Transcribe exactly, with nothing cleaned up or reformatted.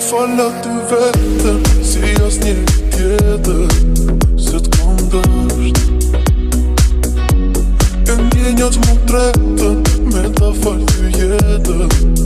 fala ty vetëm, si as një tjetër, se t'kom dësht. E ndjenjat mu tretën, me ta fal ty jetën.